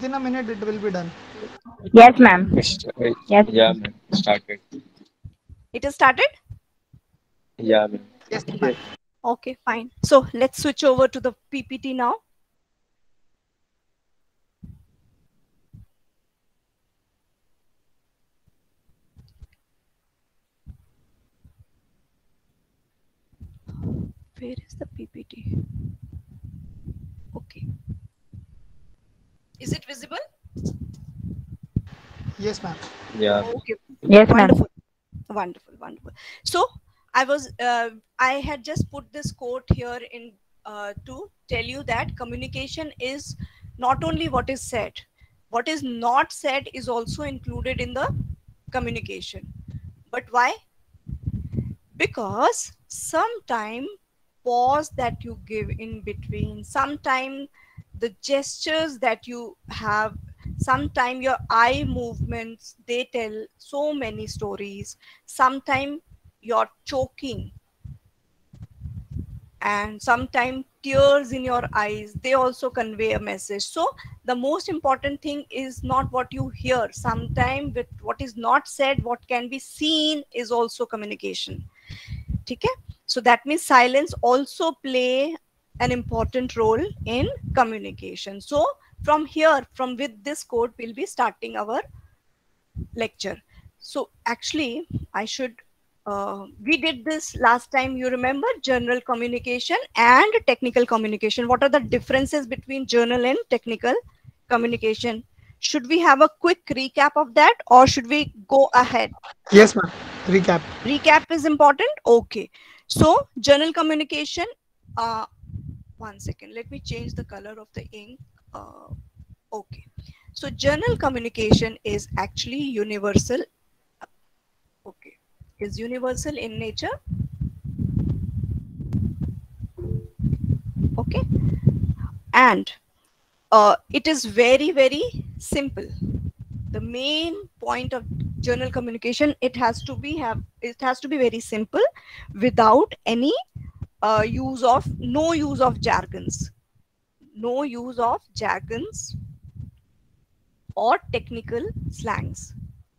within a minute it will be done. Yes, ma'am. Yes. Yeah, man. Started. It has started? Yeah, man. Yes, ma'am. Yes. Okay, fine. So let's switch over to the PPT now. Where is the PPT? Okay. Is it visible? Yes, ma'am. Yeah. Okay. Yes, ma'am. Wonderful. Wonderful. Wonderful. So I had just put this quote here in to tell you that communication is not only what is said, what is not said is also included in the communication. But why? Because sometime pause that you give in between, sometime the gestures that you have, sometime your eye movements, they tell so many stories. Sometime you're choking, and sometimes tears in your eyes, they also convey a message. So the most important thing is not what you hear. Sometimes with what is not said, what can be seen is also communication. Okay? So that means silence also play an important role in communication. So from here, from with this code, we'll be starting our lecture. So actually I should we did this last time, you remember, general communication and technical communication. What are the differences between general and technical communication? Should we have a quick recap of that, or should we go ahead? Yes, ma'am. Recap. Recap is important. Okay. So general communication, uh, one second, let me change the color of the ink. Okay. So general communication is actually universal. Okay. Is universal in nature. Okay. And it is very, very simple. The main point of general communication, it has to be very simple, without any no use of jargons, no use of jargons or technical slangs.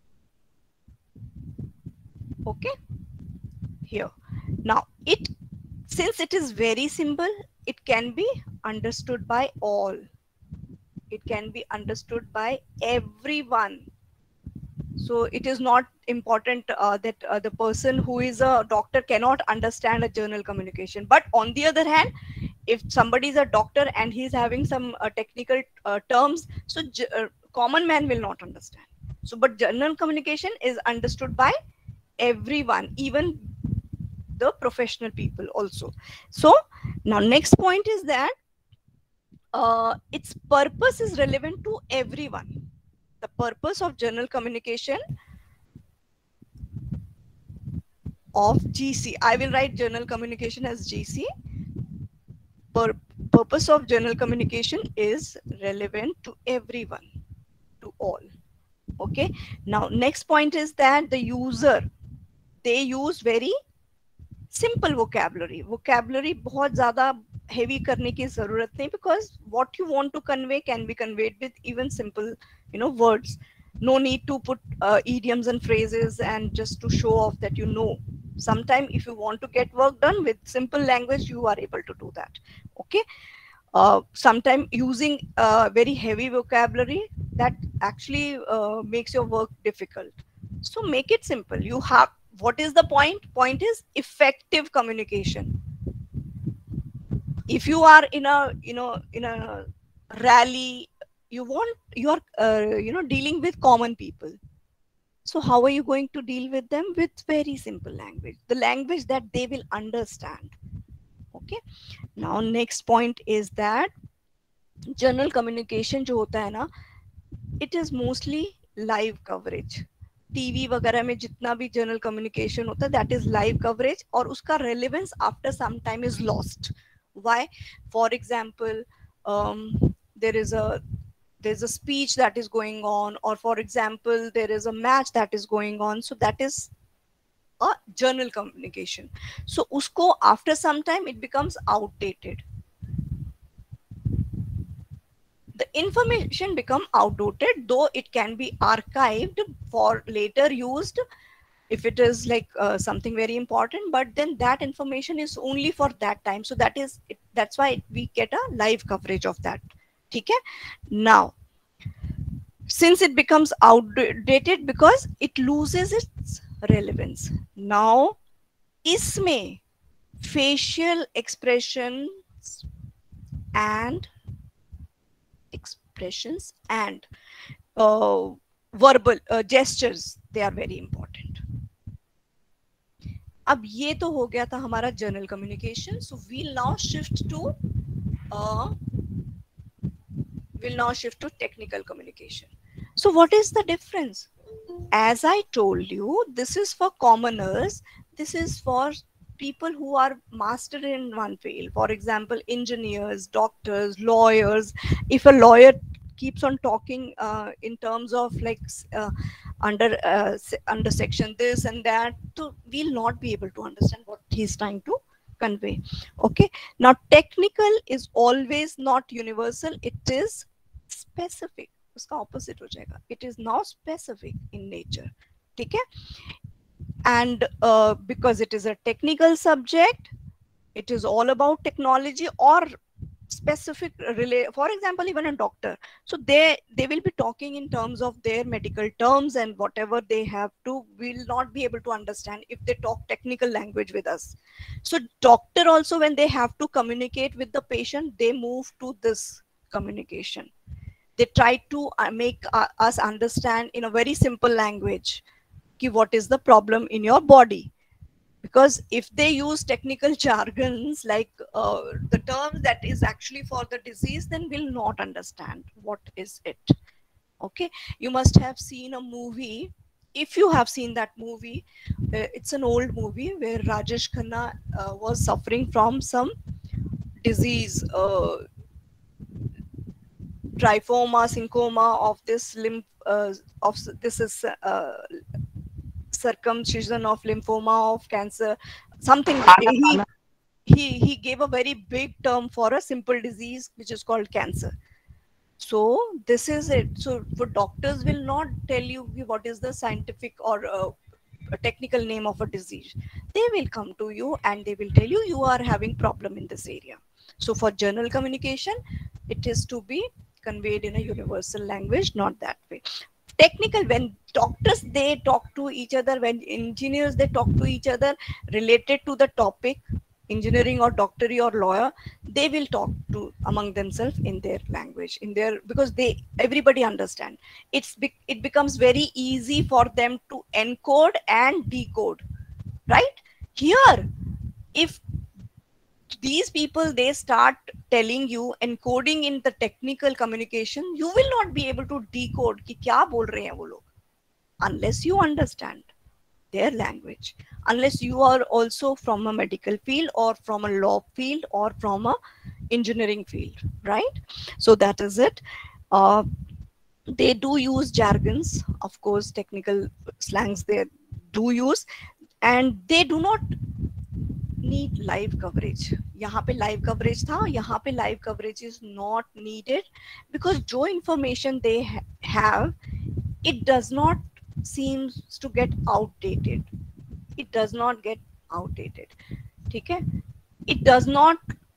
Okay. Here now, it since it is very simple, it can be understood by all, it can be understood by everyone. So it is not important that the person who is a doctor cannot understand a general communication. But on the other hand, if somebody is a doctor and he's having some technical terms, so common man will not understand. So but general communication is understood by everyone, even the professional people also. So now next point is that its purpose is relevant to everyone. The purpose of general communication of GC, I will write general communication as GC. Purpose of general communication is relevant to everyone, to all. Okay. Now next point is that the user, they use very simple vocabulary. Vocabulary बहुत ज़्यादा heavy करने की ज़रूरत नहीं, because what you want to convey can be conveyed with even simple, words. No need to put idioms and phrases and just to show off that you know. Sometimes if you want to get work done with simple language, you are able to do that. Okay. Sometimes using very heavy vocabulary, that actually makes your work difficult. So make it simple. You have, what is the point is effective communication. If you are in a in a rally, you are dealing with common people. So how are you going to deal with them? With very simple language, the language that they will understand. Okay. Now next point is that general communication जो होता है ना, it is mostly live coverage. TV वगैरह में जितना भी general communication होता है, दैट इज लाइव कवरेज, और उसका relevance after some time is lost. Why? For example, there is a there's a speech that is going on, or for example there is a match that is going on, so that is a general communication. So usko after some time it becomes outdated. the information become outdated, though it can be archived for later used if it is like something very important, but then that information is only for that time. So that is it, that's why we get a live coverage of that. Okay. Now, since it becomes outdated because it loses its relevance. Now, इसमें facial expressions and verbal gestures, they are very important. अब ये तो हो गया था हमारा general communication. So we'll now shift to technical communication. So what is the difference? As I told you, this is for commoners. This is for people who are mastered in one field. For example, engineers, doctors, lawyers. If a lawyer keeps on talking in terms of like under section this and that, so we'll not be able to understand what he's trying to convey. Okay. Now, technical is always not universal. It is specific. उसका opposite हो जाएगा. It is now specific in nature. ठीक है? And because it is a technical subject, it is all about technology or specific for example, even a doctor. So they will be talking in terms of their medical terms, and whatever they have to, will not be able to understand if they talk technical language with us. So doctor also, when they have to communicate with the patient, they move to this communication. They try to make us understand in a very simple language what is the problem in your body. Because if they use technical jargons like the terms that is actually for the disease, then we'll not understand what is it. Okay, you must have seen a movie. If you have seen that movie, it's an old movie where Rajesh Khanna was suffering from some disease, trifoma, syncoma of this lymph, this is circumcision of lymphoma of cancer, something. He gave a very big term for a simple disease which is called cancer. So this is it. So for doctors will not tell you what is the scientific or a technical name of a disease. They will come to you and they will tell you you are having problem in this area. So for general communication, it is to be conveyed in a universal language, not that way. Technical, when doctors, they talk to each other, when engineers, they talk to each other related to the topic, engineering or doctory or lawyer, they will talk to among themselves in their language, in their, because everybody understand. It becomes very easy for them to encode and decode, right? Here, if these people, they start telling you, encoding in the technical communication, you will not be able to decode कि क्या बोल रहे हैं वो लोग, unless you understand their language, unless you are also from a medical field or from a law field or from a engineering field, right? So that is it. They do use jargons, of course, technical slangs they do use, and they do not need live coverage. यहाँ पे live coverage था, यहाँ पे live coverage is not needed, because जो information they have, it does not seems to get outdated. It does not get outdated. ठीक है? It does not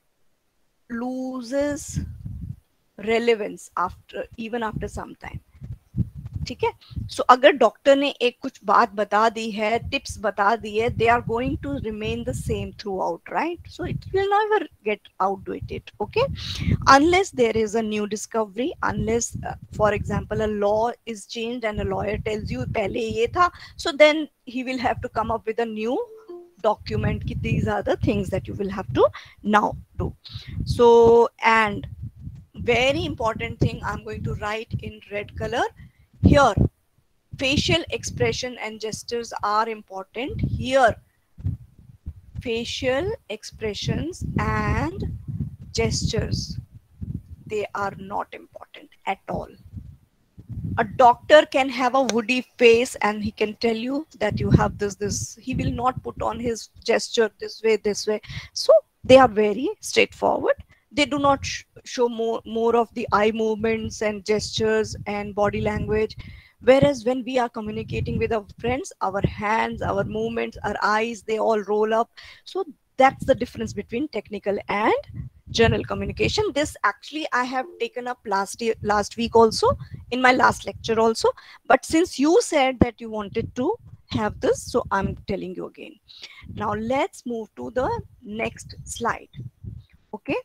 loses relevance even after some time. ठीक है? So अगर doctor ने एक कुछ बात बता दी है, टिप्स बता दी है, they are going to remain the same throughout, right? So it will never get outdated, okay? Unless there is a new discovery, unless for example a law is changed and a lawyer tells you पहले ये था, so then he will have to come up with a new document कि these are the things that you will have to now do. So, and very important thing I'm going to write in red color. Here, facial expression and gestures are important. Here, facial expressions and gestures, they are not important at all. A doctor can have a woody face and he can tell you that you have this. He will not put on his gesture this way. So they are very straightforward. They do not show more of the eye movements and gestures and body language. Whereas when we are communicating with our friends, our hands, our movements, our eyes, they all roll up. So that's the difference between technical and general communication. This actually I have taken up last week also, in my last lecture also. But since you said that you wanted to have this, so I'm telling you again. Now let's move to the next slide. Okay.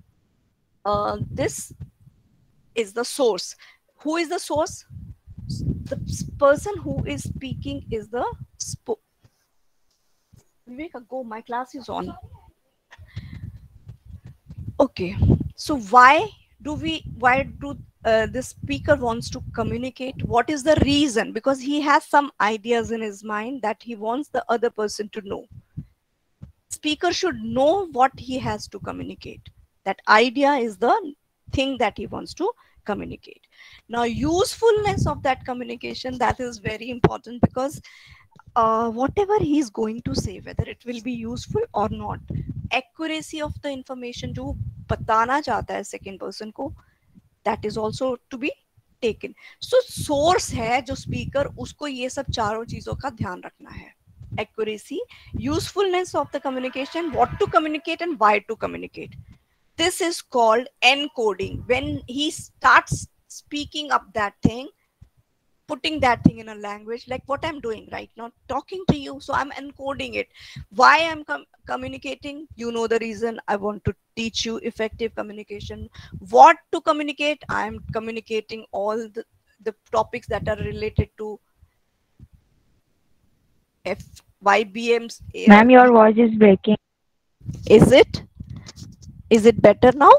This is the source. Who is the source? The person who is speaking is the Vivek, go, my class is on. Okay, so why do the speaker wants to communicate? What is the reason? Because he has some ideas in his mind that he wants the other person to know. Speaker should know what he has to communicate. That idea is the thing that he wants to communicate. Now, usefulness of that communication, that is very important, because whatever he's going to say, whether it will be useful or not, accuracy of the information जो बताना चाहता है second person को, that is also to be taken. So source है जो speaker, उसको ये सब चारों चीजों का ध्यान रखना है. Accuracy, usefulness of the communication, what to communicate and why to communicate. This is called encoding. When he starts speaking up that thing, putting that thing in a language, like what I'm doing right now, talking to you, so I'm encoding it. Why I'm communicating? You know the reason. I want to teach you effective communication. What to communicate? I'm communicating all the topics that are related to YBM's. Ma'am, your voice is breaking. Is it? Is it better now?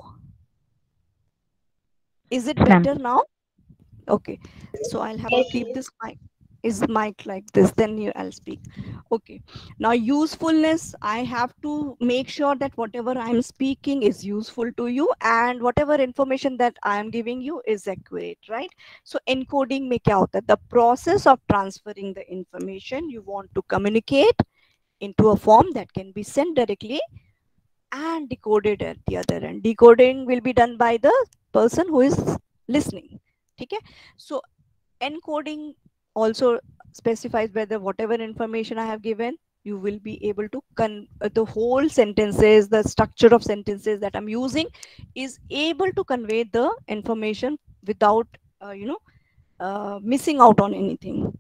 Is it better now? Okay, so I'll have to keep this mic. Is mic like this? Then I'll speak. Okay. Now usefulness. I have to make sure that whatever I'm speaking is useful to you, and whatever information that I am giving you is accurate, right? So encoding में क्या होता है? The process of transferring the information you want to communicate into a form that can be sent directly and decoded at the other end. Decoding will be done by the person who is listening. Okay, so encoding also specifies whether whatever information I have given, you will be able to the whole sentences, the structure of sentences that I'm using is able to convey the information without missing out on anything.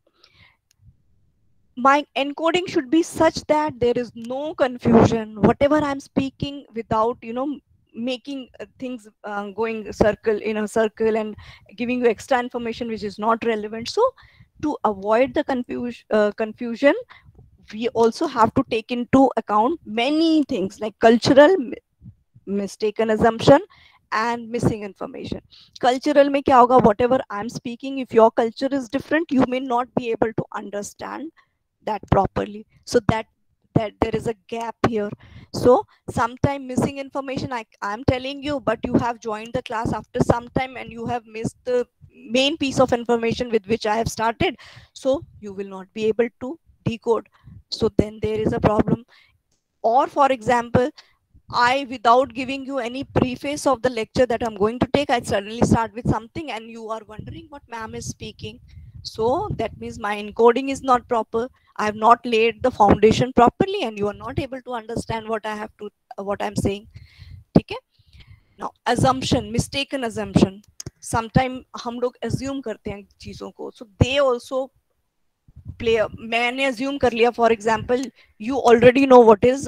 My encoding should be such that there is no confusion. Whatever I'm speaking, without making things going in a circle and giving you extra information which is not relevant. So to avoid the confusion, we also have to take into account many things like cultural mistaken assumption and missing information. Cultural mein kya hoga? Whatever I'm speaking, if your culture is different, you may not be able to understand that properly. So that there is a gap here. So sometime missing information I'm telling you, but you have joined the class after some time and you have missed the main piece of information with which I have started. So you will not be able to decode. So then there is a problem. Or for example, without giving you any preface of the lecture that I'm going to take, I suddenly start with something and you are wondering what ma'am is speaking. So that means my encoding is not proper. I have not laid the foundation properly and you are not able to understand what I'm saying. Okay? Now, assumption, mistaken assumption. Sometimes हम लोग assume करते हैं चीजों को. So they also play. मैंने assume कर लिया. For example, you already know what is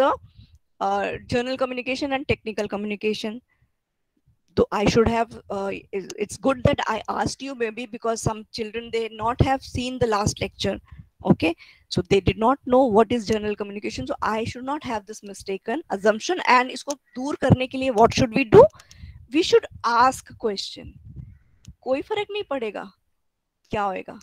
journal communication and technical communication. So I should have, it's good that I asked you, maybe because some children, they not have seen the last lecture. Okay, so they did not know what is journal communication. So I should not have this mistaken assumption. And isko dur karne ke liye, what should we do? We should ask question. कोई फर्क नहीं पड़ेगा क्या होएगा.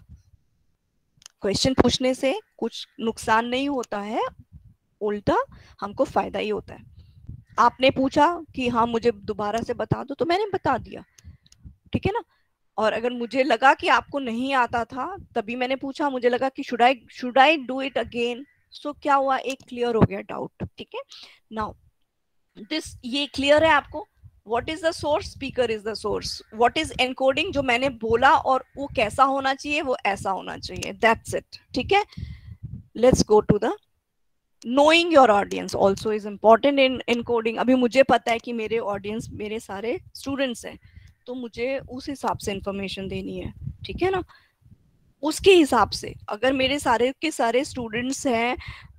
Question पूछने से कुछ नुकसान नहीं होता है, उल्टा हमको फायदा ही होता है. आपने पूछा कि हाँ मुझे दोबारा से बता दो, तो मैंने बता दिया. ठीक है ना. और अगर मुझे लगा कि आपको नहीं आता था, तभी मैंने पूछा, मुझे लगा कि should I do it again. So क्या हुआ, एक क्लियर हो गया डाउट. ठीक है. नाउ दिस ये क्लियर है आपको. What is the source, speaker is the source. What is encoding, जो मैंने बोला और वो कैसा होना चाहिए, वो ऐसा होना चाहिए. That's it. ठीक है, let's go to the knowing your audience also is important in encoding. अभी मुझे पता है कि मेरे ऑडियंस मेरे सारे स्टूडेंट्स हैं, तो मुझे उस हिसाब से इंफॉर्मेशन देनी है. ठीक है ना, उसके हिसाब से. अगर मेरे सारे के सारे स्टूडेंट्स हैं,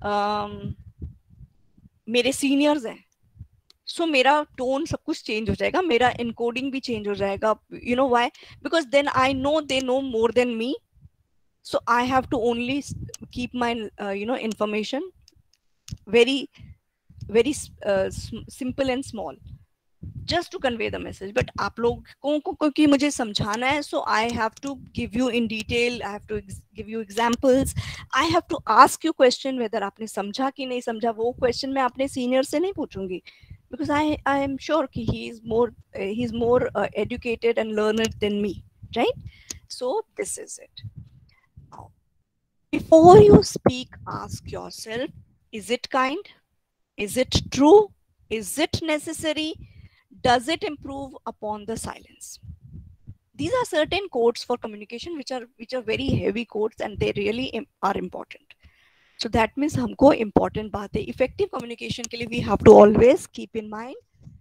मेरे सीनियर्स हैं, सो मेरा टोन सब कुछ चेंज हो जाएगा, मेरा इनकोडिंग भी चेंज हो जाएगा. You know why? Because then I know they know more than me, so I have to only keep my information very very simple and small just to convey the message. But आप लोगों को क्योंकि मुझे समझाना है, so I have to give you in detail, I have to give you examples, I have to ask you question whether आपने समझा कि नहीं समझा. वो question मैं अपने senior से नहीं पूछूंगी, because I am sure कि he is more educated and learned than me, right? So this is it. Now, before you speak, ask yourself, is it kind? Is it true? Is it necessary? Does it improve upon the silence? These are certain codes for communication which are very heavy codes, and they really are important. So that means हमको important बात है. Effective communication के लिए we have to always keep in mind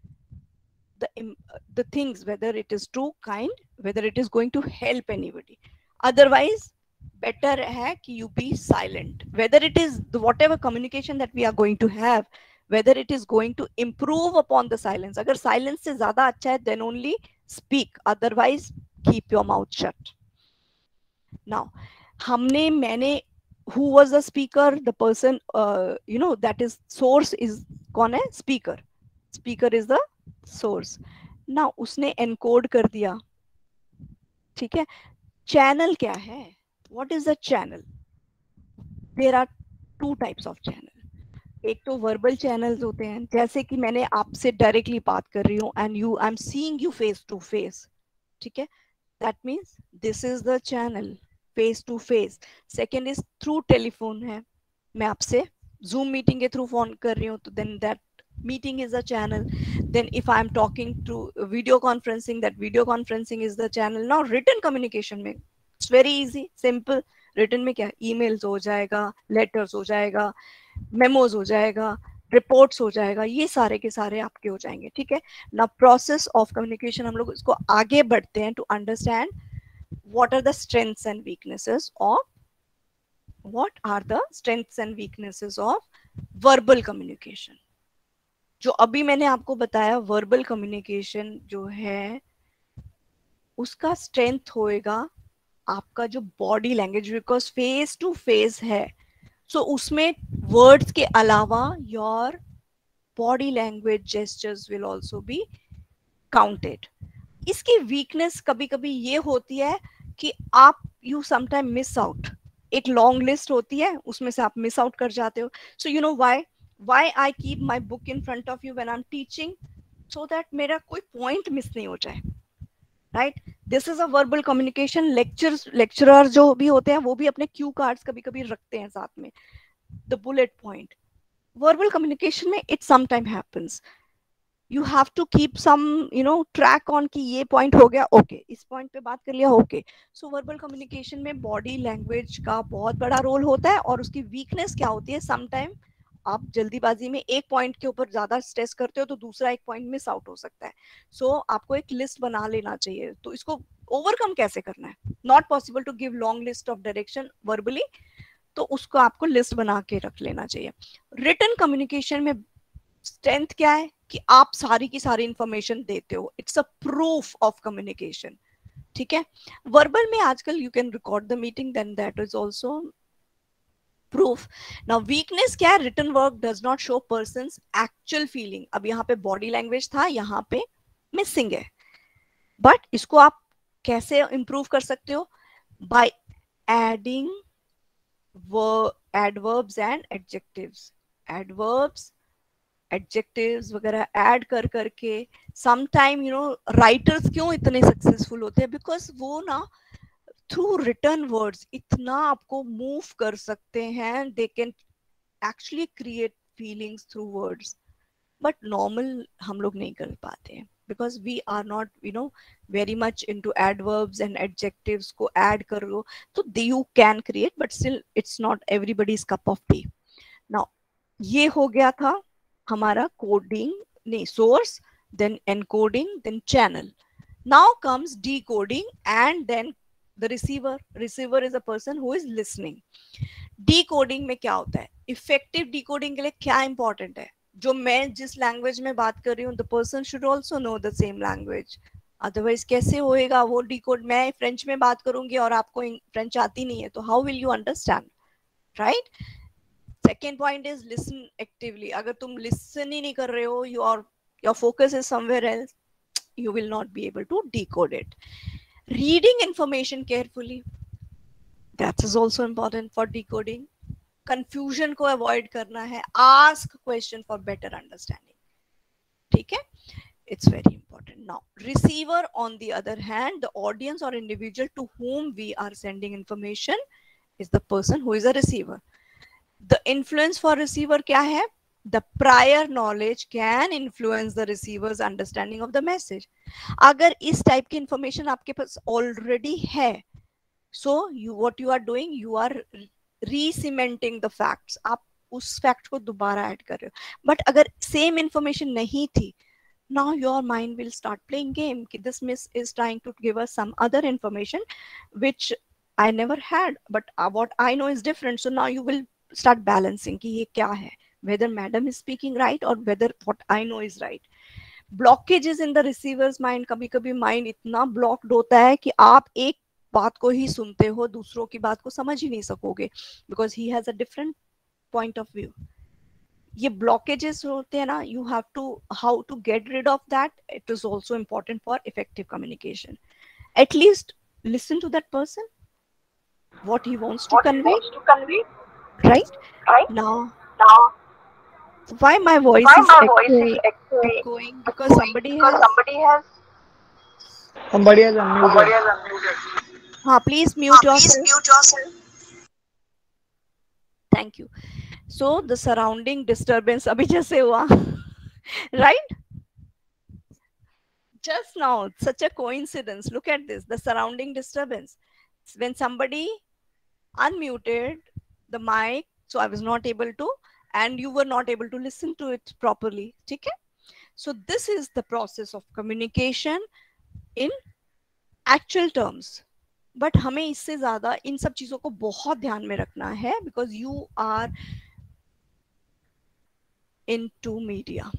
the things, whether it is true, kind, whether it is going to help anybody. Otherwise, better है कि you be silent. Whether it is whatever communication that we are going to have, whether it is going to improve upon the silence. अगर silence से ज़्यादा अच्छा है, then only speak. Otherwise, keep your mouth shut. Now, मैंने who was the speaker? The person, that is source is कौन है? Speaker. Speaker is the source. Now, उसने encode कर दिया. ठीक है? Channel क्या है? What is the channel? There are two types of channel. एक तो वर्बल चैनल्स होते हैं, जैसे कि मैंने आपसे डायरेक्टली बात कर रही हूँ and I am seeing you face to face. ठीक है, that means this is the channel, face to face. Second is through telephone है, मैं आपसे जूम मीटिंग के थ्रू फोन कर रही हूँ, तो then that meeting is the channel. Then if I am talking through video conferencing, that video conferencing is the channel. Now written communication में it's very easy, simple. Written में क्या, emails हो जाएगा, letters हो जाएगा, मेमोज हो जाएगा, reports हो जाएगा, ये सारे के सारे आपके हो जाएंगे. ठीक है ना, प्रोसेस ऑफ कम्युनिकेशन हम लोग इसको आगे बढ़ते हैं to understand what are the strengths and weaknesses of verbal communication. जो अभी मैंने आपको बताया, वर्बल कम्युनिकेशन जो है उसका स्ट्रेंथ होएगा आपका जो body language, because face to face है. सो उसमें वर्ड्स के अलावा your body language gestures will also be counted. इसकी वीकनेस कभी कभी ये होती है कि आप यू समटाइम मिस आउट. एक लॉन्ग लिस्ट होती है, उसमें से आप मिस आउट कर जाते हो. So you know why I keep my book in front of you when I am teaching, so that मेरा कोई पॉइंट मिस नहीं हो जाए. Right, this is a verbal communication. Lecturer जो भी होते हैं वो भी अपने क्यू कार्ड्स कभी कभी रखते हैं साथ में, the bullet point. Verbal communication में it sometime happens, you have to keep some track on कि ये पॉइंट हो गया, ओके, इस पॉइंट पे बात कर लिया, ओके. सो वर्बल कम्युनिकेशन में बॉडी लैंग्वेज का बहुत बड़ा रोल होता है. और उसकी वीकनेस क्या होती है, समटाइम आप जल्दीबाजी में एक पॉइंट के ऊपर ज्यादा स्ट्रेस करते हो तो दूसरा एक पॉइंट मिस आउट हो सकता है. सो आपको एक लिस्ट बना लेना चाहिए. तो इसको ओवरकम कैसे करना है, not possible to give long list of direction verbally, तो उसको आपको लिस्ट बना के रख लेना चाहिए. रिटन कम्युनिकेशन में स्ट्रेंथ क्या है कि आप सारी की सारी इंफॉर्मेशन देते हो, it's a proof of communication. ठीक है, वर्बल में आजकल you can record the meeting, then that is also proof. Now weakness क्या है, written work does not show person's actual feeling. अब यहाँ पे body language था, यहाँ पे missing है. But इसको आप कैसे improve कर सकते हो, by adding adverbs and adjectives. adjectives वगैरह add कर करके. sometime writers क्यों इतने successful होते हैं, because वो ना थ्रू रिटन वर्ड्स इतना आपको मूव कर सकते हैं, they can actually create feelings through words. But normal हम लोग नहीं कर पाते हैं, because we are not very much into adverbs and adjectives को add कर लो तो you can create, but still it's not everybody's cup of tea. Now ये हो गया था हमारा coding नहीं source, then encoding, then channel. Now comes decoding and then the receiver. Receiver is a person who is listening. Decoding में क्या होता है? Effective decoding के लिए क्या important है? जो मैं जिस लैंग्वेज में बात कर रही हूँ, the person should also know the same language. Otherwise कैसे होएगा वो decode? मैं फ्रेंच में बात करूंगी और आपको फ्रेंच आती नहीं है, तो how will you understand, right? Second point is listen actively. अगर तुम listen ही नहीं कर रहे हो, your focus is somewhere else, you will not be able to decode it. Reading information carefully, that is also important for decoding. Confusion को avoid करना है. Ask question for better understanding. ठीक है? It's very important. Now, receiver on the other hand, the audience or individual to whom we are sending information is the person who is a receiver. The influence for receiver क्या है? The prior knowledge can influence the receiver's understanding of the message. अगर इस type की information आपके पास already है, so what you are doing, you are re-cementing the facts. आप उस fact को दोबारा add कर रहे हो. But अगर same information नहीं थी, now your mind will start playing game. This miss is trying to give us some other information which I never had, but what I know is different. So now you will start balancing कि ये क्या है, whether madam is speaking right or whether what I know is right. Blockages in the receiver's mind. कभी-कभी mind इतना blocked होता है कि आप एक बात को ही सुनते हो, दूसरों की बात को समझ ही नहीं सकोगे, because he has a different point of view. ये blockages होते हैं ना, you have to how to get rid of that. It is also important for effective communication. At least listen to that person, what he wants to convey. Right? Now, why my voice is echoing? Because somebody has unmuted. please mute yourself. Thank you. So the surrounding disturbance अभी जैसे हुआ, right? Just now, such a coincidence. Look at this, the surrounding disturbance. When somebody unmuted the mic, so I was not able to, and you were not able to listen to it properly. Okay? So this is the process of communication in actual terms. But हमें इससे ज़्यादा इन सब चीज़ों को बहुत ध्यान में रखना है, because you are into media.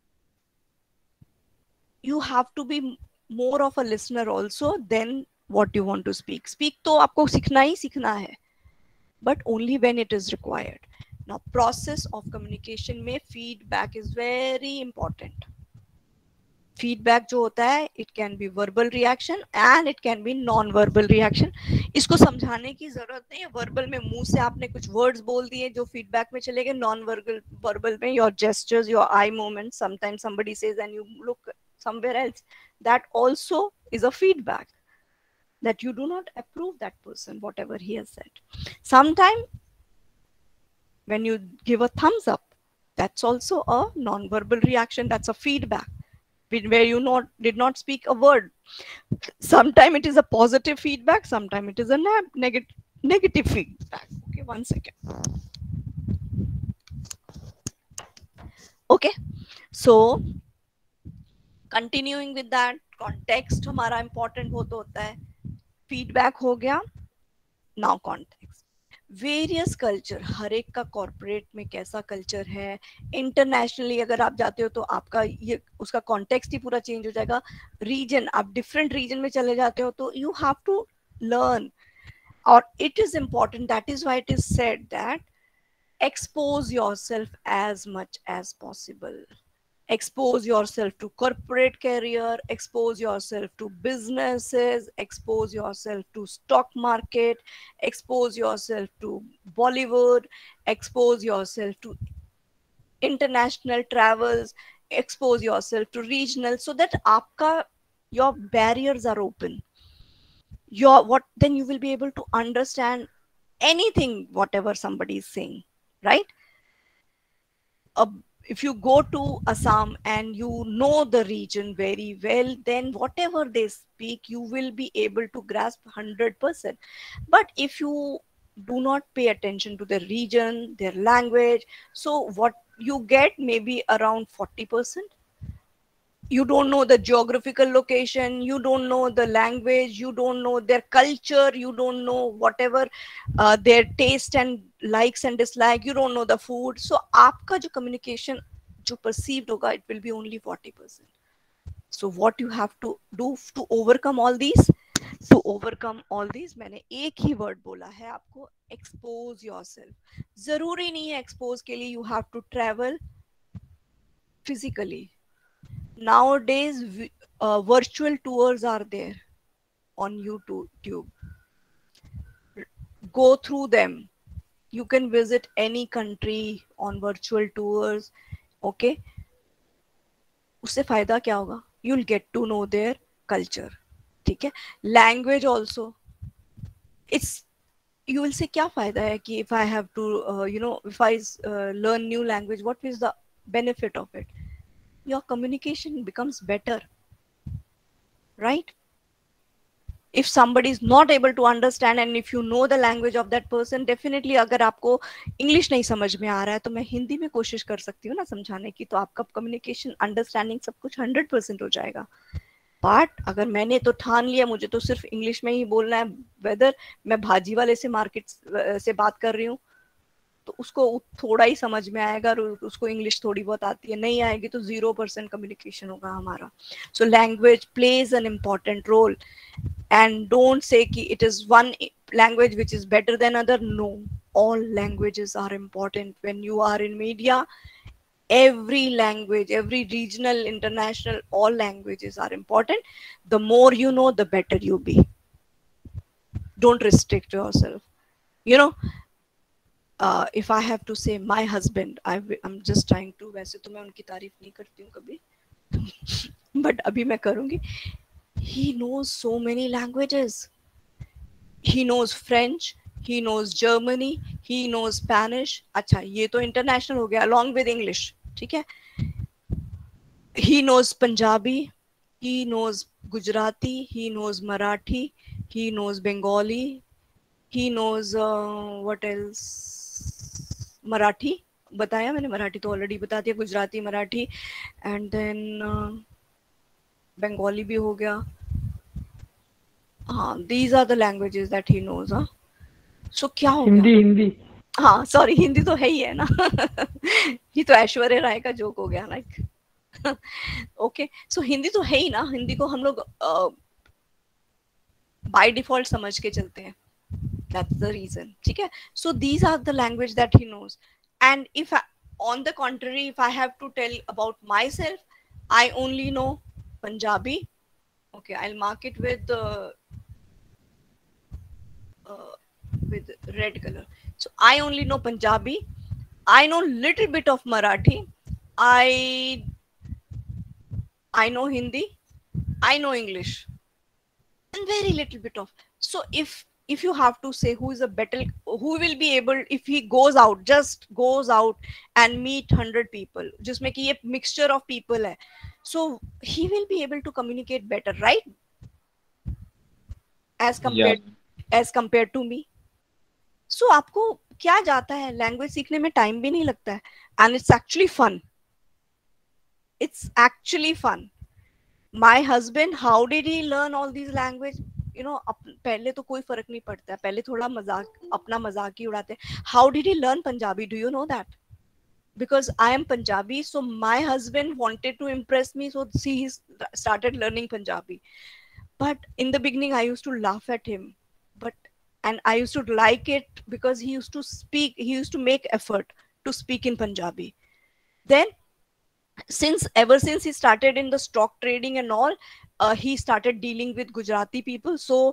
You have to be more of a listener also than what you want to speak. Speak तो आपको सीखना ही सीखना है, but only when it is required. Now, process of communication में feedback is very important. Feedback जो होता है, it can be verbal reaction and it can be non-verbal reaction. इसको समझाने की जरूरत नहीं है. Verbal में मुंह से आपने कुछ words बोल दिए जो feedback में चले गए. Non-verbal में your gestures, your eye movements. Sometimes somebody says and you look somewhere else. That also is a feedback that you do not approve that person, whatever he has said. Sometimes when you give a thumbs up, that's also a non-verbal reaction. That's a feedback where you did not speak a word. Sometimes it is a positive feedback. Sometimes it is a negative feedback. Okay, 1 second. Okay, so continuing with that, context हमारा important होता है. Feedback हो गया. Now context. Various culture, हर एक का corporate में कैसा culture है, internationally अगर आप जाते हो तो आपका ये उसका context ही पूरा change हो जाएगा. Region, आप different region में चले जाते हो तो you have to learn, or it is important. That is why it is said that expose yourself as much as possible. Expose yourself to corporate career, expose yourself to businesses, expose yourself to stock market, expose yourself to Bollywood, expose yourself to international travels, expose yourself to regional, so that your barriers are open. Then you will be able to understand anything, whatever somebody is saying, right? if you go to Assam and you know the region very well, then whatever they speak, you will be able to grasp 100%. But if you do not pay attention to their region, their language, so what you get maybe around 40%. You don't know the geographical location, you don't know the language, you don't know their culture, you don't know whatever their taste and likes and dislike, you don't know the food. So आपका जो communication जो perceived होगा, it will be only 40%. So what you have to do to overcome all these, to overcome all these, मैंने एक ही word बोला है आपको, expose yourself. जरूरी नहीं है expose के लिए you have to travel physically. Nowadays virtual tours are there on YouTube. Go through them. You can visit any country on virtual tours. Okay, उससे फायदा क्या होगा? You'll get to know their culture. ठीक है? Language also. It's, you will say क्या फायदा है कि if I have to if I learn new language, what is the benefit of it? Your communication becomes better, right? If somebody is not able to understand and if you know the language of that person, definitely अगर आपको English नहीं समझ में आ रहा है तो मैं हिंदी में कोशिश कर सकती हूँ ना समझाने की, तो आपका कम्युनिकेशन अंडरस्टैंडिंग सब कुछ 100% हो जाएगा. बट अगर मैंने तो ठान लिया मुझे तो सिर्फ इंग्लिश में ही बोलना है, वेदर मैं भाजी वाले से मार्केट से बात कर रही हूँ तो उसको थोड़ा ही समझ में आएगा और उसको इंग्लिश थोड़ी बहुत आती है, नहीं आएगी तो 0% कम्युनिकेशन होगा हमारा. So language plays an important role and don't say कि it is one language which is better than other. No, all languages are important. When you are in media, every language, every regional, international, all languages are important. The more you know, the better you be. Don't restrict yourself. If I have to say my husband, I'm just trying to, वैसे तो मैं उनकी तारीफ नहीं करती हूँ कभी, but अभी मैं करूँगी. He knows so many languages. He knows French, he knows Germany, he knows Spanish. अच्छा, ये तो international हो गया along with English, ठीक है? He knows Punjabi, he knows Gujarati, he knows Marathi, he knows Bengali, he knows what else? Marathi बताया मैंने, मराठी तो ऑलरेडी बता दिया, गुजराती, मराठी, एंड देन बंगाली भी हो गया. हाँ, these are the languages that he knows. हाँ, so क्या हो गया? हिंदी. हाँ, सॉरी, हिंदी तो है ही है ना. ये तो ऐश्वर्या राय का जोक हो गया लाइक. ओके, सो हिंदी तो है ही ना, हिंदी को हम लोग बाय डिफॉल्ट समझ के चलते हैं. That's the reason. ठीक है? So these are the language that he knows. And if on the contrary, if I have to tell about myself, I only know Punjabi. Okay, I'll mark it with red color. So I only know Punjabi. I know little bit of Marathi. I know Hindi. I know English. And very little bit of. So if you have to say who is a better, who will be able, if he just goes out and meet 100 people, जिसमें कि ये mixture of people है, so he will be able to communicate better, right? As compared to me. So आपको क्या जाता है, language सीखने में टाइम भी नहीं लगता है, and it's actually fun. It's actually fun. My husband, how did he learn all these language? पहले तो कोई फर्क नहीं पड़ता है, पहले थोड़ा अपना मजाक ही उड़ाते हैं. How did he learn Punjabi? Do you know that? Because I am Punjabi, so my husband wanted to impress me, so he started learning Punjabi. But in the beginning, I used to laugh at him, and I used to like it because he used to make effort to speak in Punjabi. Then, ever since he started in the stock trading and all, he started dealing with Gujarati people. So,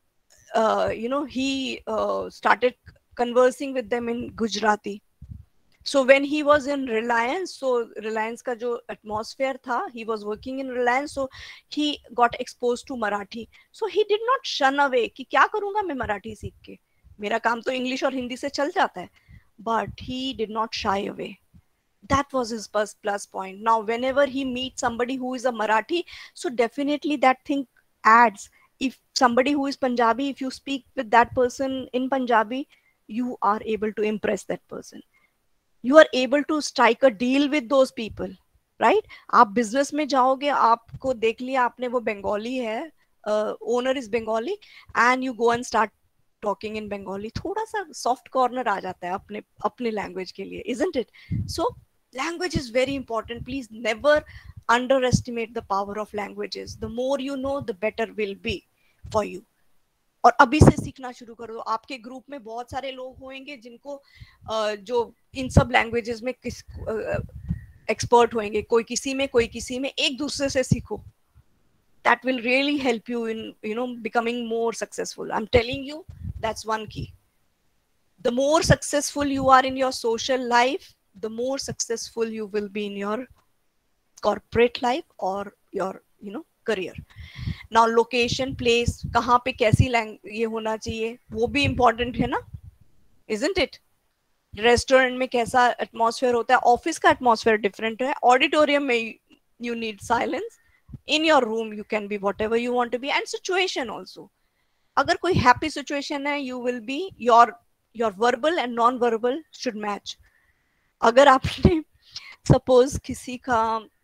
he started conversing with them in Gujarati. So when he was in Reliance, so Reliance का जो atmosphere था, he was working in Reliance, so he got exposed to Marathi. So he did not shun away कि क्या करूँगा मैं मराठी सीख के, मेरा काम तो इंग्लिश और हिंदी से चल जाता है. But he did not shy away. That was his plus point. Now whenever he meets somebody who is a Marathi, so definitely that thing adds. If somebody who is Punjabi, if you speak with that person in Punjabi, you are able to impress that person, you are able to strike a deal with those people, right? आप business में जाओगे, आपको देख लिया आपने वो बंगाली है, owner is Bengali, and you go and start talking in Bengali, थोड़ा सा सॉफ्ट कॉर्नर आ जाता है अपने अपने लैंग्वेज के लिए, isn't it? So language is very important. Please never underestimate the power of languages. The more you know, the better will be for you. और अभी से सीखना शुरू कर दो. आपके ग्रुप में बहुत सारे लोग होंगे जिनको जो इन सब लैंग्वेजेस में किस एक्सपर्ट होंगे, कोई किसी में कोई किसी में, एक दूसरे से सीखो. That will really help you in, you know, becoming more successful. I'm telling you, that's one key. The more successful you are in your social life, the more successful you will be in your corporate life or your, you know, career. Now location, place, कहाँ पे कैसी ये होना चाहिए, वो भी important है ना, isn't it? रेस्टोरेंट में कैसा एटमॉस्फेयर होता है, ऑफिस का एटमॉस्फेयर डिफरेंट है, ऑडिटोरियम में you need silence, in your room you can be whatever you want to be, and situation also. अगर कोई happy situation है, you will be, your verbal and non verbal should match. अगर आपने suppose किसी का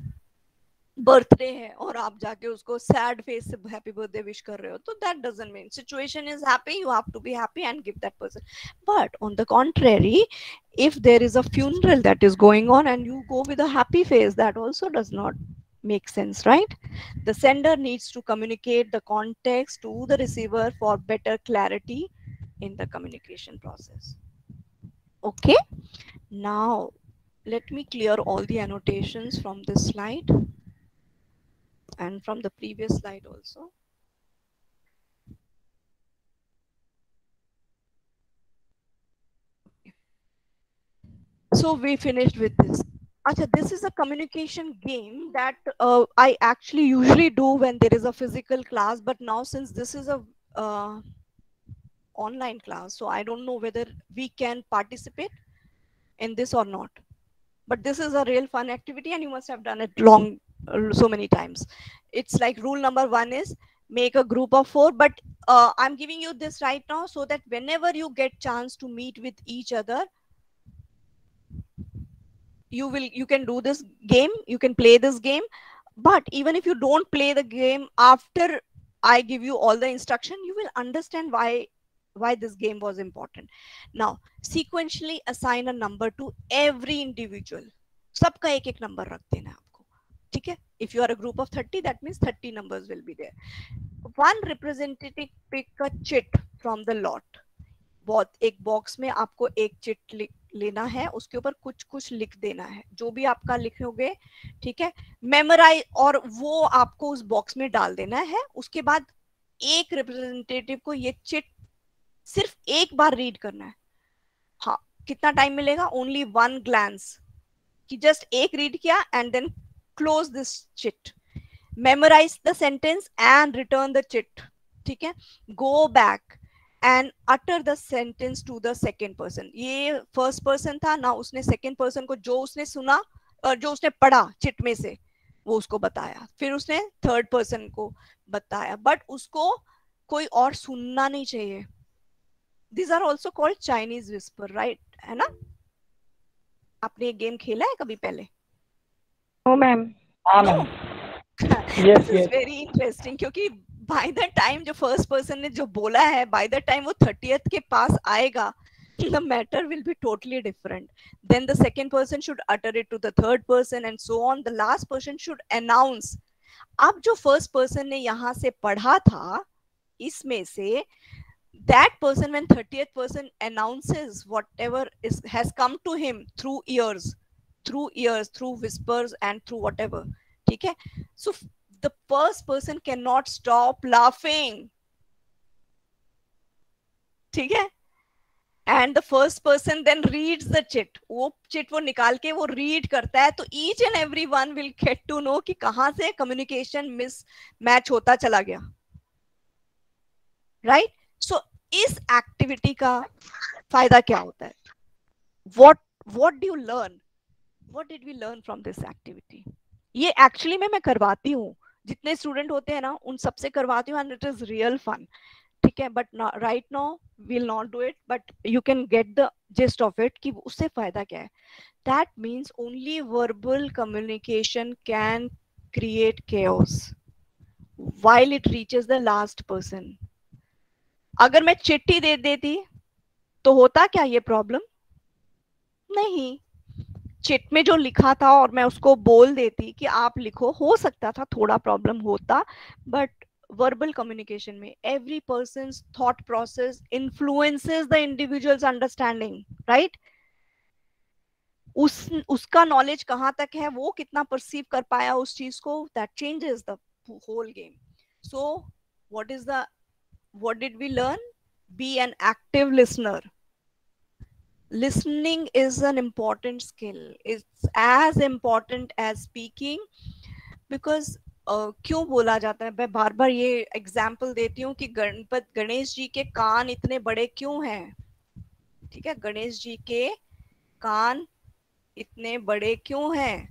birthday है और आप जाके उसको सैड फेस से हैप्पी बर्थडे विश कर रहे हो, तो that doesn't mean situation is happy, you have to be happy and give that person. But on the contrary, if there is a funeral that is going on and you go with a happy face, that also does not make sense, right? The sender needs to communicate the context to the receiver for better clarity in the communication process. Okay, now let me clear all the annotations from this slide and from the previous slide also. So we finished with this. Achha, this is a communication game that I actually usually do when there is a physical class, but now since this is a online class, so I don't know whether we can participate in this or not. But this is a real fun activity and you must have done it so many times. It's like rule number 1 is make a group of 4, but I'm giving you this right now so that whenever you get chance to meet with each other, you can do this game, you can play this game. But even if you don't play the game, after I give you all the instruction, you will understand why this game was important. Now sequentially assign a number to every individual. सबका एक एक number रख देना आपको, ठीक है? If you are a group of 30, that means 30 numbers will be there. One representative pick a chit from the lot. बहुत एक बॉक्स में आपको एक चिट लेना है, उसके ऊपर कुछ कुछ लिख देना है, जो भी आपका लिखोगे, ठीक है? मेमोराइज, और वो आपको उस बॉक्स में डाल देना है. उसके बाद एक रिप्रेजेंटेटिव को ये चिट सिर्फ एक बार रीड करना है. हाँ, कितना टाइम मिलेगा? ओनली 1 ग्लांस, कि जस्ट एक रीड किया and then close this chit, memorise the sentence and return the chit, ठीक है? Go back and utter the sentence to the second person. ये first person था ना, उसने second person को जो उसने सुना और जो उसने पढ़ा चिट में से वो उसको बताया, फिर उसने third person को बताया, but उसको कोई और सुनना नहीं चाहिए. These are also called Chinese whisper, right? है ना? आपने ये गेम खेला है कभी पहले? No, ma'am. हाँ ma'am. This is very interesting क्योंकि by the time जो first person ने जो बोला है, by the time वो 30th के पास आएगा, the matter will be totally different. Then the second person should utter it to the third person and so on. The last person should announce. अब जो first person ने यहाँ से पढ़ा था, इसमें से that person, when 30th person announces whatever has come to him through ears, through whispers and through whatever, ठीक है? So the first person cannot stop laughing, ठीक है? And the first person then reads the chit. वो chit वो निकाल के वो read करता है, तो each and every one will get to know कि कहाँ से communication mismatch होता चला गया, right? So इस activity का फायदा क्या होता है? What do you learn? What did we learn from this activity? ये एक्चुअली मैं करवाती हूँ, जितने स्टूडेंट होते हैं ना उन सबसे करवाती हूँ, and it is real fun. ठीक है, but right now will not do it, but you can get the gist of it कि उससे फायदा क्या है. That means only verbal communication can create chaos while it reaches the last person. अगर मैं चिट्ठी दे देती तो होता क्या ये प्रॉब्लम? नहीं. चिट में जो लिखा था और मैं उसको बोल देती कि आप लिखो, हो सकता था थोड़ा प्रॉब्लम होता, बट verbal communication में every person's thought process influences the individual's understanding, right? उसका नॉलेज कहाँ तक है, वो कितना परसीव कर पाया उस चीज को, that changes the whole game. So what did we learn? Be an active listener. Listening is an important skill. It's as important as speaking, because क्यों बोला जाता है, मैं बार बार ये एग्जाम्पल देती हूँ कि गणेश जी के कान इतने बड़े क्यों हैं. ठीक है, गणेश जी के कान इतने बड़े क्यों हैं,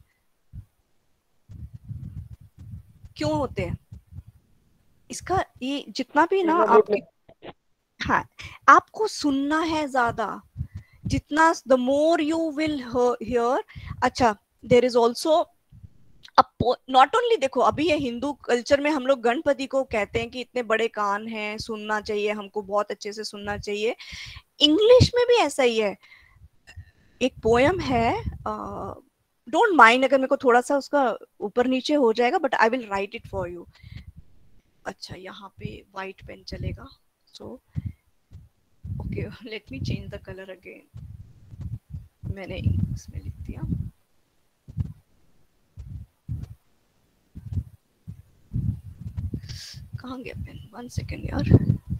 क्यों होते हैं? इसका ये जितना भी ना आपके, हाँ, आपको सुनना है ज्यादा, जितना the more you will hear. अच्छा, there is also not only, देखो अभी ये हिंदू कल्चर में हम लोग गणपति को कहते हैं कि इतने बड़े कान हैं, सुनना चाहिए हमको, बहुत अच्छे से सुनना चाहिए. इंग्लिश में भी ऐसा ही है. एक पोयम है, डोंट माइंड अगर मेरे को थोड़ा सा उसका ऊपर नीचे हो जाएगा, but I will write it for you. अच्छा, यहाँ पे व्हाइट पेन चलेगा, so okay, let me change the colour again. मैंने इसमें लिख दिया. कहाँ गया पेन? 1 सेकेंड यार.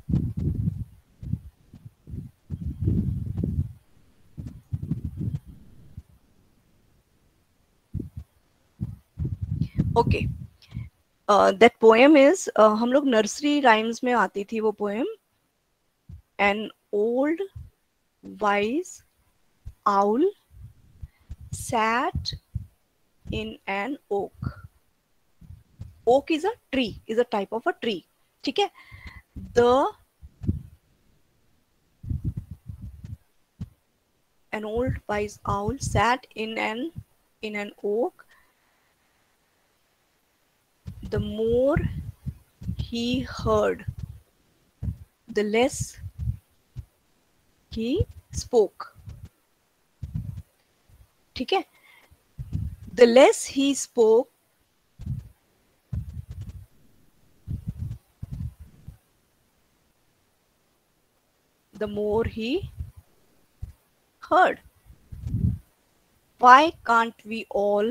ओके, दैट पोएम इज, हम लोग नर्सरी राइम्स में आती थी वो poem. An old wise owl sat in an oak. Oak is a tree, is a type of a tree. ठीक है, an old wise owl sat in an oak. The more he heard, the less he spoke. ठीक है, the less he spoke, the more he heard. Why can't we all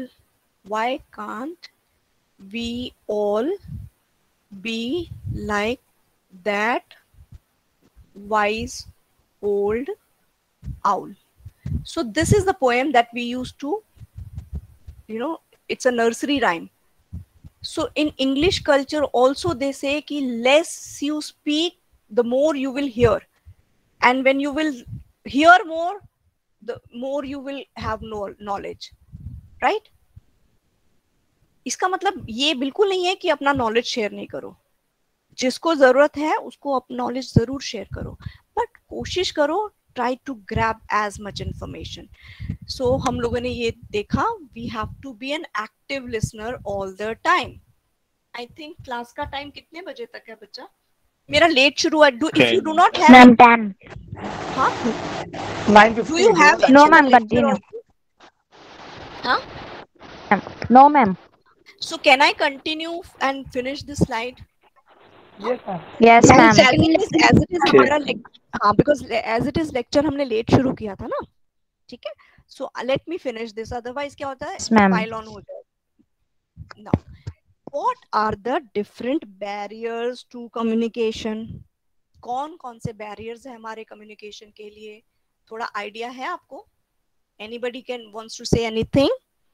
be like that wise old owl? So this is the poem that we used to, it's a nursery rhyme. So in English culture also they say कि less you speak, the more you will hear, and when you will hear more, the more you will have knowledge, right? इसका मतलब ये बिल्कुल नहीं है कि अपना knowledge share नहीं करो. जिसको जरूरत है उसको अपना नॉलेज जरूर शेयर करो, बट कोशिश करो try to grab as much information. So हम लोगों ने ये देखा, we have to be an active listener all the time. I think class का टाइम कितने बजे तक है बच्चा? मेरा लेट शुरू है. If you do not have, Ma'am, 10. हाँ, 9:50. do you have No, any ma'am, lecture continue. also? हाँ? No, ma'am. So can I continue and finish this slide? Yes, ma'am. Yes, As ma'am. it is हमारा हाँ, because as it is lecture हमने late शुरू किया था ना. ठीक है, so let me finish this, otherwise क्या होता है, Yes, ma'am. pile on हो जाए. Now, what are the different barriers to communication? कौन कौन से barriers है हमारे communication के लिए? थोड़ा idea है आपको? Anybody wants to say anything?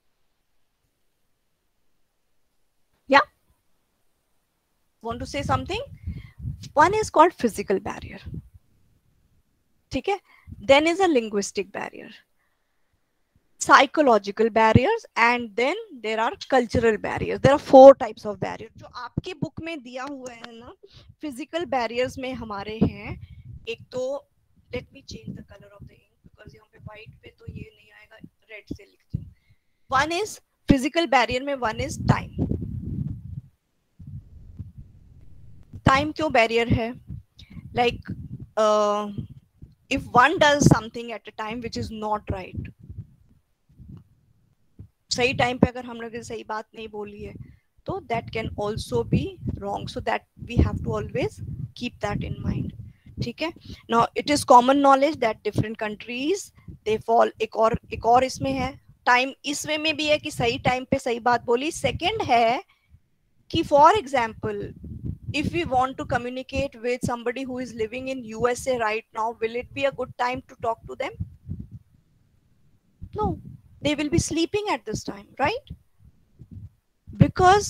Yeah? Want to say something? One is called physical barrier. ठीक है, then is a linguistic barrier. psychological barriers, and then there are cultural barriers. There are 4 types of barriers जो आपके book में दिया हुआ है ना. Physical barriers में हमारे हैं, एक तो let me change the color of the ink because यहाँ पे white पे तो ये नहीं आएगा, red से लिखती हूँ. One is physical barrier में, one is time. Time क्यों barrier है? Like if one does something at a time which is not right, सही टाइम पे अगर हम लोग सही बात नहीं बोली है तो that can also be wrong, so that we have to always keep that in mind. ठीक है. Now it is common knowledge that different countries they fall. एक और इसमें है, टाइम इसमें में भी है कि सही टाइम पे सही बात बोली. सेकंड है कि for example if we want to communicate with somebody who is living in USA right now, will it be a good time to talk to them? No, they will be sleeping at this time, right? Because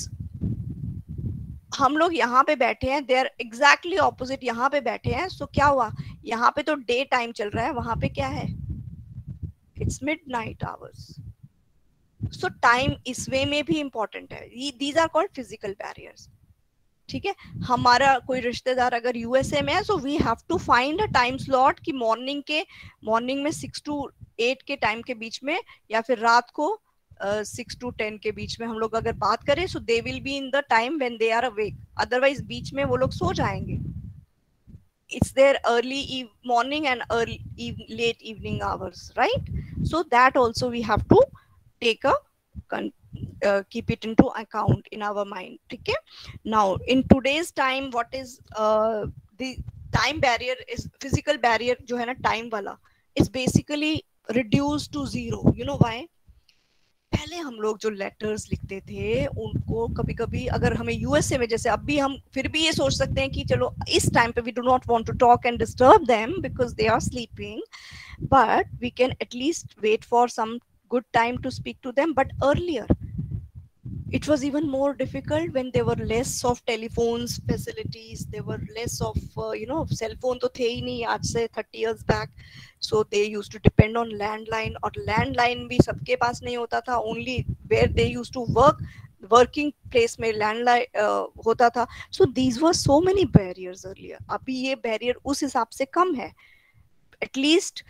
हम लोग यहाँ पे बैठे हैं, they are exactly opposite यहाँ पे बैठे हैं. So क्या हुआ, यहाँ पे तो डे टाइम चल रहा है, वहां पे क्या है, it's midnight hours. So time इस वे में भी important है. These are called physical barriers. ठीक है. हमारा कोई रिश्तेदार अगर यूएसए में है, so we have to find a time slot कि मॉर्निंग में 6 to 8 के टाइम के बीच में, या फिर रात को 6 to 10 के बीच में हम लोग अगर बात करें, so they will be in the time when they are awake. Otherwise बीच में वो लोग सो जाएंगे. It's their early morning and late evening hours, right? So that also we have to take a keep it into account in our mind. ठीक है. Now in today's time, what is the time barrier is physical barrier जो है ना time वाला, is basically reduced to zero. You know why? पहले हम लोग जो लेटर्स लिखते थे उनको कभी कभी अगर हमें यूएसए में, जैसे अब भी हम फिर भी ये सोच सकते हैं कि चलो इस टाइम पे we do not want to talk and disturb them because they are sleeping, but we can at least wait for some good time to speak to them. But earlier it was even more difficult when there were less of telephones facilities, there were less of cell phone to the hi nahi aaj se 30 years back. So they used to depend on landline, और landline भी सबके पास नहीं होता था. only where they used to working place में landline होता था. So these were so many barriers earlier. अभी ये barrier उस हिसाब से कम है. At least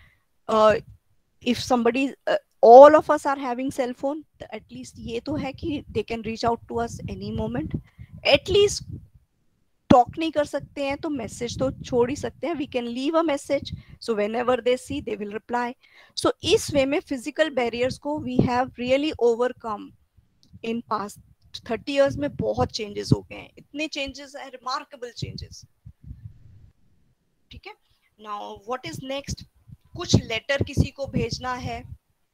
if somebody all of us are having cell phone, at least ये तो है कि they can reach out to us any moment. At least talk नहीं कर सकते हैं तो message तो छोड़ ही सकते हैं. We can leave a message, so whenever they see they will reply. So इस way में physical barriers को we have really overcome in past 30 years में. बहुत changes हो गए हैं, इतने changes हैं, remarkable changes. ठीक है. Now what is next? कुछ लेटर किसी को भेजना है,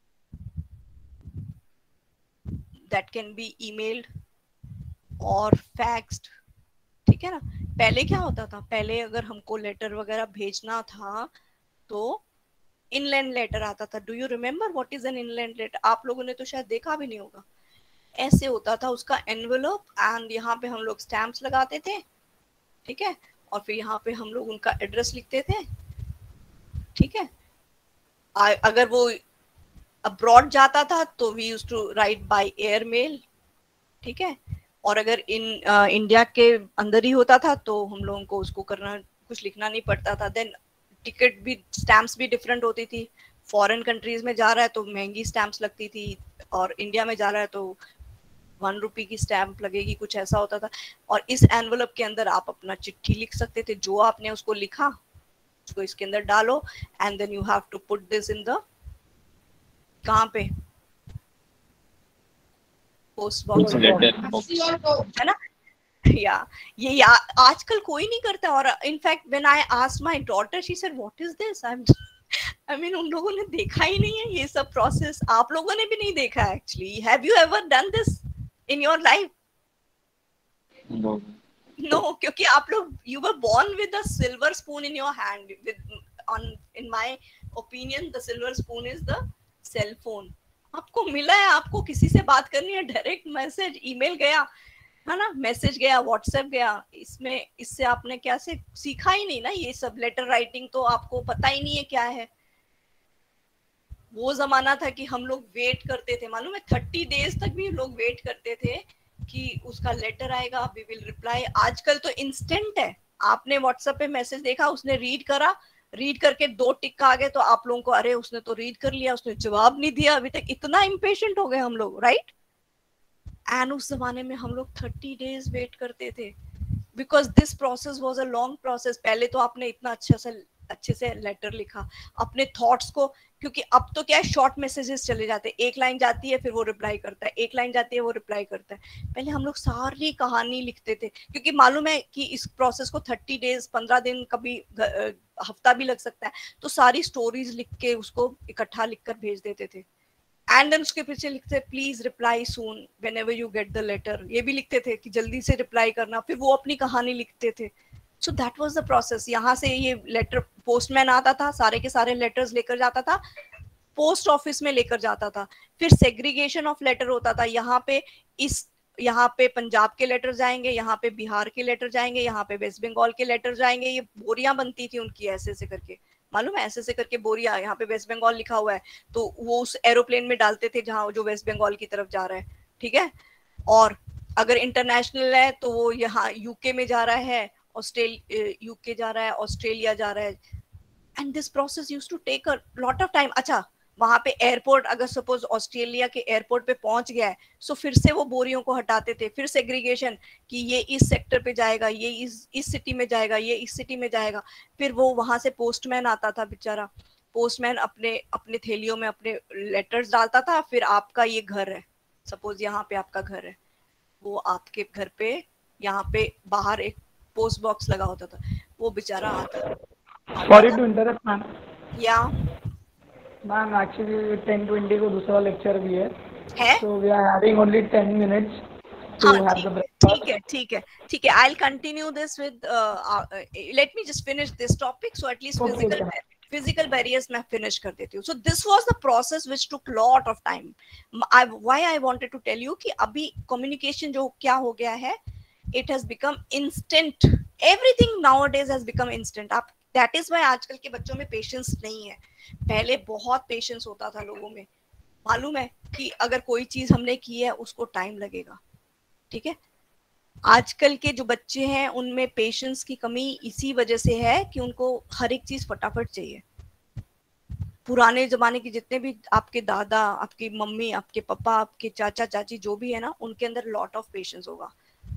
that can be emailed or faxed. ठीक है ना. पहले क्या होता था, पहले अगर हमको लेटर वगैरह भेजना था तो इनलैंड लेटर आता था. Do you remember what is an inland letter? आप लोगों ने तो शायद देखा भी नहीं होगा. ऐसे होता था उसका एनवेलप, एंड यहाँ पे हम लोग स्टैम्प्स लगाते थे. ठीक है. और फिर यहाँ पे हम लोग उनका एड्रेस लिखते थे. ठीक है. अगर वो अब्रॉड जाता था तो we used to write by air mail. ठीक है. और अगर इंडिया के अंदर ही होता था तो हम लोगों को उसको करना, कुछ लिखना नहीं पड़ता था. देन टिकट भी, स्टैम्प्स भी डिफरेंट होती थी. फॉरेन कंट्रीज में जा रहा है तो महंगी स्टैम्प्स लगती थी, और इंडिया में जा रहा है तो 1 रुपये की स्टैम्प लगेगी, कुछ ऐसा होता था. और इस एनवलप के अंदर आप अपना चिट्ठी लिख सकते थे. जो आपने उसको लिखा उसको इसके अंदर डालो, and then you have to put this in the, कहाँ पे, पोस्ट बॉक्स है ना. या ये आजकल कोई नहीं करता. और in fact when I asked my daughter, she said what is this. I mean उन लोगों ने देखा ही नहीं है ये सब प्रोसेस. आप लोगों ने भी नहीं देखा है actually. Have you ever done this in your life? No, क्योंकि आप लोग, you were born with a silver spoon in your hand. In my opinion the silver spoon is the cell phone. आपको मिला है, आपको किसी से बात करनी है, डायरेक्ट मैसेज, ईमेल गया है ना, मैसेज गया, व्हाट्सएप गया. इसमें इससे आपने क्या से सीखा ही नहीं ना ये सब. लेटर राइटिंग तो आपको पता ही नहीं है क्या है. वो जमाना था कि हम लोग वेट करते थे, मालूम है 30 डेज तक भी लोग वेट करते थे कि उसका लेटर आएगा, वी विल रिप्लाई। आजकल तो इंस्टेंट है, आपने व्हाट्सएप पे मैसेज देखा, उसने रीड करा, रीड करके 2 टिक आ गए तो आप लोगों को अरे उसने तो रीड कर लिया, उसने जवाब नहीं दिया अभी तक, इतना इम्पेशेंट हो गए हम लोग, राइट। एंड उस जमाने में हम लोग 30 डेज वेट करते थे, because this process was a long process. पहले तो आपने इतना अच्छे से लेटर लिखा अपने थॉट्स को, क्योंकि अब तो क्या है, शॉर्ट मैसेजेस चले जाते हैं, एक लाइन जाती है फिर वो रिप्लाई करता है, एक लाइन जाती है वो रिप्लाई करता है। पहले हम लोग सारी कहानी लिखते थे, क्योंकि मालूम है कि इस प्रोसेस को 30 डेज 15 दिन कभी हफ्ता भी लग सकता है, तो सारी स्टोरीज लिख के उसको इकट्ठा लिखकर भेज देते थे। एंड देन उसके पीछे लिखते please reply soon whenever you get the letter, ये भी लिखते थे कि जल्दी से रिप्लाई करना, फिर वो अपनी कहानी लिखते थे। So that was the process. यहाँ से ये लेटर पोस्टमैन आता था, सारे के सारे लेटर्स लेकर जाता था, पोस्ट ऑफिस में लेकर जाता था, फिर सेग्रीगेशन ऑफ लेटर होता था। यहाँ पे पंजाब के लेटर जाएंगे, यहाँ पे बिहार के लेटर जाएंगे, यहाँ पे वेस्ट बंगाल के लेटर जाएंगे, ये बोरियां बनती थी उनकी ऐसे ऐसे करके, मालूम है ऐसे ऐसे करके बोरिया, यहाँ पे वेस्ट बंगाल लिखा हुआ है तो वो उस एरोप्लेन में डालते थे जहाँ जो वेस्ट बंगाल की तरफ जा रहा है, ठीक है। और अगर इंटरनेशनल है तो वो यहाँ यूके में जा रहा है, यूके जा रहा है, ऑस्ट्रेलिया जा रहा है। And this process used to take a lot of time. अच्छा, वहां पे एयरपोर्ट, अगर सपोज ऑस्ट्रेलिया के एयरपोर्ट पे पहुंच गया है, सो फिर से वो बोरियों को हटाते थे, फिर सेग्रीगेशन कि ये इस सेक्टर पे जाएगा, ये इस सिटी में जाएगा, ये इस सिटी में जाएगा। फिर वो वहां से पोस्टमैन आता था, बेचारा पोस्टमैन अपने थैलियों में अपने लेटर्स डालता था। फिर आपका ये घर है, सपोज यहाँ पे आपका घर है, वो आपके घर पे यहाँ पे बाहर एक पोस्ट बॉक्स लगा होता था, वो बेचारा आता। Sorry to interrupt ma'am. या मैम एक्चुअली 10:20 को दूसरा लेक्चर भी है, है? so we are having only 10 minutes to हाँ, have the breakfast. ठीक है, I'll continue this with let me just finish this topic, so at least Okay, physical barriers मैं finish कर देती हूँ। So this was the process which took lot of time. Why I wanted to tell you कि अभी communication जो क्या हो गया है, it has become instant. Everything nowadays has become instant. आप that is why आजकल के बच्चों में patience नहीं है। पहले बहुत patience होता था लोगों में, मालूम है कि अगर कोई चीज हमने की है उसको टाइम लगेगा, ठीक है। आजकल के जो बच्चे हैं उनमें पेशेंस की कमी इसी वजह से है कि उनको हर एक चीज फटाफट चाहिए। पुराने जमाने के जितने भी आपके दादा, आपकी मम्मी, आपके पापा, आपके चाचा चाची जो भी है ना, उनके अंदर लॉट ऑफ पेशेंस होगा।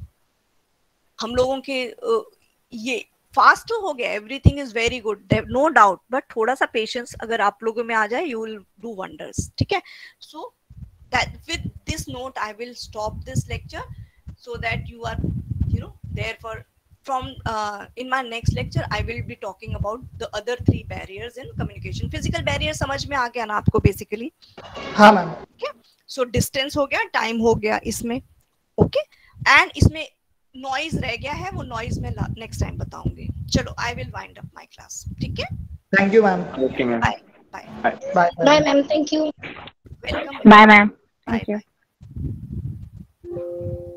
हम लोगों के ये फास्ट हो गया, everything is very good, no doubt, but थोड़ा सा पेशेंस अगर आप लोगों में आ जाए, यू विल डू वंडर्स, ठीक है। सो that with this note I will stop this lecture, so that you are there for from in my next lecture I will be talking about the other 3 barriers in communication. Physical barrier समझ में आ गया ना आपको basically? हाँ ma'am. okay, so distance हो गया, time हो गया इसमें, okay, and इसमें noise रह गया है, वो noise में next time बताऊंगी। चलो, I will wind up my class, ठीक है। Thank you ma'am. Okay, ma'am. Bye ma'am, thank you। Welcome। Bye, ma'am. Bye, Thank you. bye।